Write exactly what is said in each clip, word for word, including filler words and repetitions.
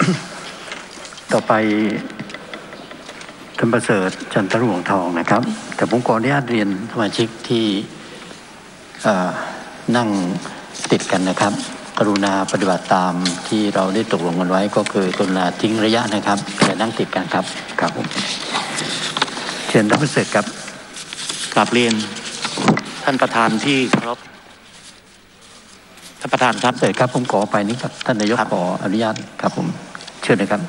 ต่อไปท่านประเสริฐจันทรุ่งทองนะครับแต่ผมขออนุญาตเรียนสมาชิกที่นั่งติดกันนะครับกรุณาปฏิบัติตามที่เราได้ตกลงกันไว้ก็คือกรุณาทิ้งระยะนะครับอย่านั่งติดกันครับครับผมเชิญท่านประเสริฐครับกราบเรียนท่านประธานที่เคารพท่านประธานครับเสร็จครับผมขอไปนี้ครับท่านนายกขออนุญาตครับผมเชิญนะครับ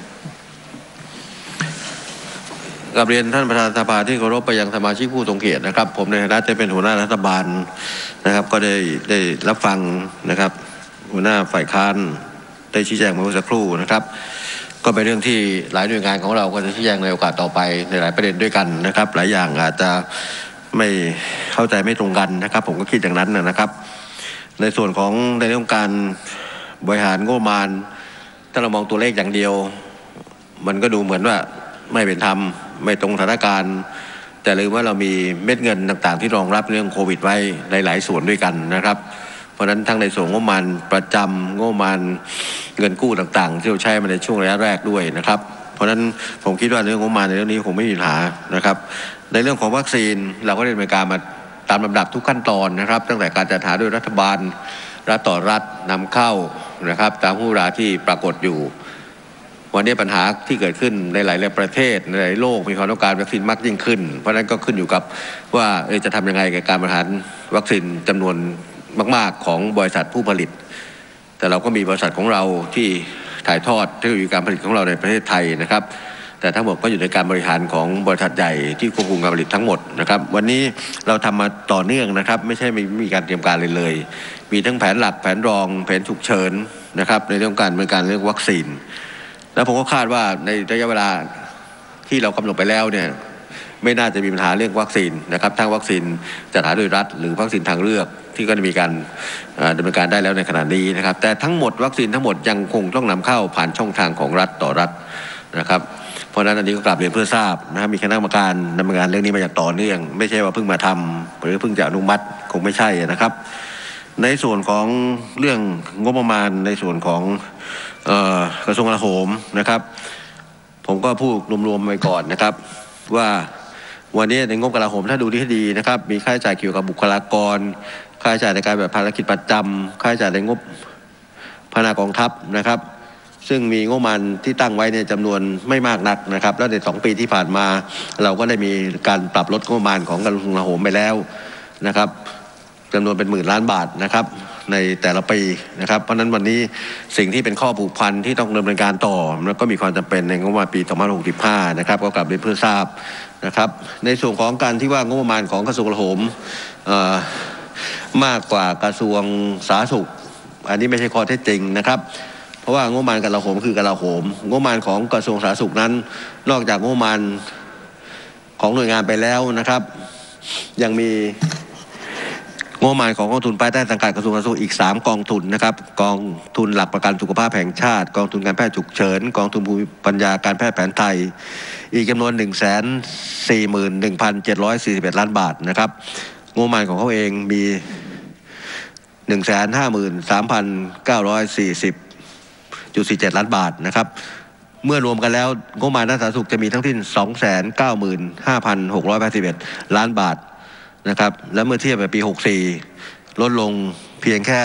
กราบเรียนท่านประธานสภาที่เคารพไปยังสมาชิกผู้ทรงเกียรตินะครับผมในฐานะจะเป็นหัวหน้ารัฐบาลนะครับก็ได้ได้รับฟังนะครับหัวหน้าฝ่ายค้านได้ชี้แจงมาเมื่อสักครู่นะครับก็เป็นเรื่องที่หลายหน่วยงานของเราก็จะชี้แจงในโอกาสต่อไปในหลายประเด็นด้วยกันนะครับหลายอย่างอาจจะไม่เข้าใจไม่ตรงกันนะครับผมก็คิดอย่างนั้นนะครับในส่วนของในเรื่องการบริหารงบประมาณถ้าเรามองตัวเลขอย่างเดียวมันก็ดูเหมือนว่าไม่เป็นธรรมไม่ตรงสถานการณ์แต่ลืมว่าเรามีเม็ดเงินต่างๆที่รองรับเรื่องโควิดไว้หลายๆส่วนด้วยกันนะครับเพราะฉะนั้นทั้งในส่วนงบประมาณประจำงบประมาณเงินกู้ต่างๆที่เราใช้มาในช่วงระยะแรกด้วยนะครับเพราะฉะนั้นผมคิดว่าเรื่องงบประมาณในเรื่องนี้คงไม่มีปัญหานะครับในเรื่องของวัคซีนเราก็ได้ดำเนินการมาตามลำดับทุกขั้นตอนนะครับตั้งแต่การจัดหาโดยรัฐบาลรัฐต่อรัฐนำเข้านะครับตามผู้ราที่ปรากฏอยู่วันนี้ปัญหาที่เกิดขึ้นในหลายๆประเทศในหลายโลกมีความต้องการวัคซีนมากยิ่งขึ้นเพราะฉะนั้นก็ขึ้นอยู่กับว่าจะทำยังไงกับการบริหารวัคซีนจำนวนมากๆของบริษัทผู้ผลิตแต่เราก็มีบริษัทของเราที่ถ่ายทอดเทคโนโลยีการผลิตของเราในประเทศไทยนะครับแต่ทั้งหมดก็อยู่ในการบริหารของบริษัทใหญ่ที่ควบคุมการผลิตทั้งหมดนะครับวันนี้เราทำมาต่อเนื่องนะครับไม่ใช่ไม่มีการเตรียมการเลยเลยมีทั้งแผนหลักแผนรองแผนฉุกเฉินนะครับในเรื่องการดำเนินการเรื่องวัคซีนแล้วผมก็คาดว่าในระยะเวลาที่เรากำหนดไปแล้วเนี่ยไม่น่าจะมีปัญหาเรื่องวัคซีนนะครับทั้งวัคซีนจัดหาโดยรัฐหรือวัคซีนทางเลือกที่ก็จะมีการดำเนินการได้แล้วในขณะนี้นะครับแต่ทั้งหมดวัคซีนทั้งหมดยังคงต้องนำเข้าผ่านช่องทางของรัฐต่อรัฐนะครับเพราะฉะนั้นอันนี้ก็กลับเรียนเพื่อทราบนะครับมีคณะกรรมการดำเนินการเรื่องนี้มาอย่างต่อเนื่องไม่ใช่ว่าเพิ่งมาทำหรือเพิ่งจะอนุมัติคงไม่ใช่นะครับในส่วนของเรื่องงบประมาณในส่วนของกระทรวงกลาโหมนะครับผมก็พูดรวมๆไปก่อนนะครับว่าวันนี้ในงบกลาโหมถ้าดูที่ดีนะครับมีค่าใช้จ่ายเกี่ยวกับบุคลากรค่าใช้จ่ายในการแบบภารกิจประจำค่าใช้จ่ายในงบพัฒนากองทัพนะครับซึ่งมีงบประมาณที่ตั้งไว้ในจำนวนไม่มากนักนะครับแล้วในสองปีที่ผ่านมาเราก็ได้มีการปรับลดงบประมาณของกระทรวงกลาโหมไปแล้วนะครับจำนวนเป็นหมื่นล้านบาทนะครับในแต่ละปีนะครับเพราะนั้นวันนี้สิ่งที่เป็นข้อผูกพันที่ต้องดำเนินการต่อแล้วก็มีความจำเป็นในงบประมาณปีสองพันหกสิบห้านะครับก็กลับเรียนเพื่อทราบนะครับในส่วนของการที่ว่างบประมาณของกระทรวงกลาโหมมากกว่ากระทรวงสาธารณสุขอันนี้ไม่ใช่ข้อเท็จจริงนะครับเพราะว่างบประมาณกลาโหมคือกลาโหมงบประมาณของกระทรวงสาธารณสุขนั้นนอกจากงบประมาณของหน่วยงานไปแล้วนะครับยังมีงบประมาณของกองทุนภายใต้สังกัดกระทรวงสาธารณสุขอีกสามกองทุนนะครับกองทุนหลักประกันสุขภาพแห่งชาติกองทุนการแพทย์ฉุกเฉินกองทุนภูมิปัญญาการแพทย์แผนไทยอีกจำนวน หนึ่งแสนสี่หมื่นหนึ่งพันเจ็ดร้อยสี่สิบเอ็ด ล้านบาทนะครับงบประมาณของเขาเองมี หนึ่งแสนห้าหมื่นสามพันเก้าร้อยสี่สิบจุดสี่เจ็ด ล้านบาทนะครับเมื่อรวมกันแล้วงบประมาณด้านสาธารณสุขจะมีทั้งสิ้น สองแสนเก้าหมื่นห้าพันหกร้อยแปดสิบเอ็ด ล้านบาทนะครับและเมื่อเทียบกับปีหกสิบสี่ลดลงเพียงแค่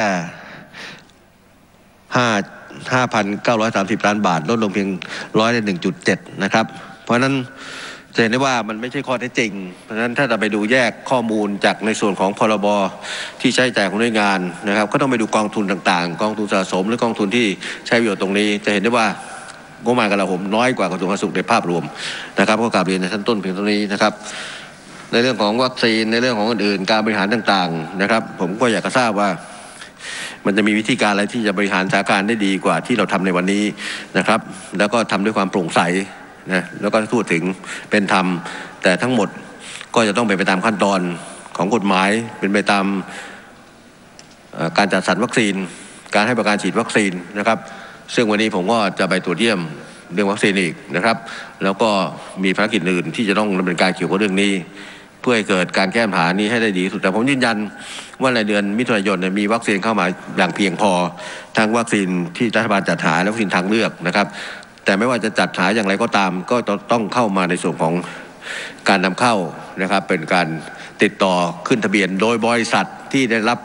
ห้าพันเก้าร้อยสามสิบ ล้านบาทลดลงเพียงร้อยละ หนึ่งจุดเจ็ด นะครับเพราะฉะนั้นจะเห็นได้ว่ามันไม่ใช่ข้อเท็จจริงเพราะฉะนั้นถ้าเราไปดูแยกข้อมูลจากในส่วนของพรบที่ใช้จ่ายของหน่วยงานนะครับก็ต้องไปดูกองทุนต่างๆกองทุนสะสมหรือกองทุนที่ใช้ประโยชน์ตรงนี้จะเห็นได้ว่างบประมาณกลาโหมน้อยกว่ากระทรวงสาธารณสุขในภาพรวมนะครับก็กราบเรียนในชั้นต้นเพียงเท่านี้นะครับในเรื่องของวัคซีนในเรื่องของอื่นๆการบริหารต่างๆนะครับผมก็อยากจะทราบว่ามันจะมีวิธีการอะไรที่จะบริหารสถานการณ์ได้ดีกว่าที่เราทำในวันนี้นะครับแล้วก็ทำด้วยความโปร่งใสนะแล้วก็ทั่วถึงเป็นธรรมแต่ทั้งหมดก็จะต้องเป็นไปตามขั้นตอนของกฎหมายเป็นไปตามการจัดสรรวัคซีนการให้บริการฉีดวัคซีนนะครับซึ่งวันนี้ผมก็จะไปตรวจเยี่ยมเรื่องวัคซีนอีกนะครับแล้วก็มีภารกิจอื่นที่จะต้องดำเนินการเกี่ยวกับเรื่องนี้เพื่อให้เกิดการแก้ปัญหานี้ให้ได้ดีที่สุดแต่ผมยืนยันว่าในเดือนมิถุนายนมีวัคซีนเข้ามาอย่างเพียงพอทั้งวัคซีนที่รัฐบาลจัดหาและวัคซีนทางเลือกนะครับแต่ไม่ว่าจะจัดหาอย่างไรก็ตามก็ต้องเข้ามาในส่วนของการนำเข้านะครับเป็นการติดต่อขึ้นทะเบียนโดยบริษัทที่ได้รับ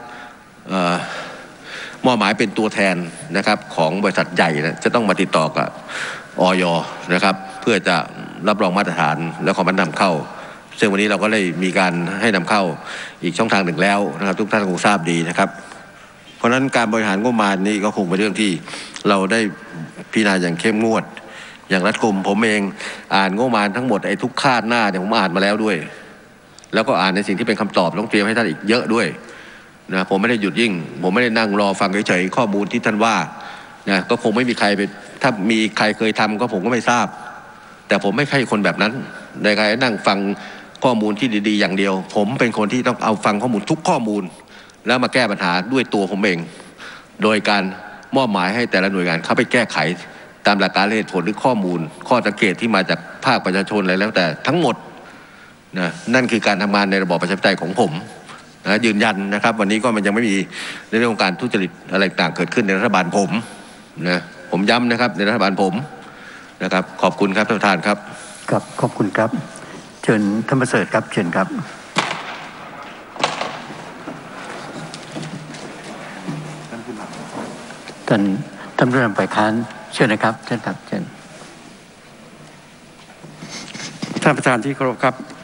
มอบหมายเป็นตัวแทนนะครับของบริษัทใหญ่นะจะต้องมาติดต่อกับอย.นะครับเพื่อจะรับรองมาตรฐานและขอมันนำเข้าซึ่งวันนี้เราก็ได้มีการให้นำเข้าอีกช่องทางหนึ่งแล้วนะครับทุกท่านคงทราบดีนะครับเพราะฉะนั้นการบริหารงบประมาณนี้ก็คงเป็นเรื่องที่เราได้พิจารณาอย่างเข้มงวดอย่างรัดกุมผมเองอ่านงบประมาณทั้งหมดไอ้ทุกคาดหน้าเนี่ยผมอ่านมาแล้วด้วยแล้วก็อ่านในสิ่งที่เป็นคำตอบต้องเตรียมให้ท่านอีกเยอะด้วยนะผมไม่ได้หยุดยิ่งผมไม่ได้นั่งรอฟังเฉยๆข้อมูลที่ท่านว่านะก็คงไม่มีใครไปถ้ามีใครเคยทำก็ผมก็ไม่ทราบแต่ผมไม่ใช่คนแบบนั้นในการนั่งฟังข้อมูลที่ดีๆอย่างเดียวผมเป็นคนที่ต้องเอาฟังข้อมูลทุกข้อมูลแล้วมาแก้ปัญหาด้วยตัวผมเองโดยการมอบหมายให้แต่ละหน่วยงานเข้าไปแก้ไขตามหลักการเหตุผลหรือข้อมูลข้อสังเกตที่มาจากภาคประชาชนอะไรแล้วแต่ทั้งหมดนะนั่นคือการทำงานในระบอบประชาธิปไตยของผมนะยืนยันนะครับวันนี้ก็มันยังไม่มีในเรื่องของการทุจริตอะไรต่างเกิดขึ้นในรัฐบาลผมนะผมย้ำนะครับในรัฐบาลผมนะครับขอบคุณครับท่านประธานครับครับขอบคุณครับเชิญท่านประเสริฐครับเชิญครับท่านท่านผู้นำฝ่ายค้านเชิญนะครับเชิญครับเชิญท่านประธานที่เคารพครับ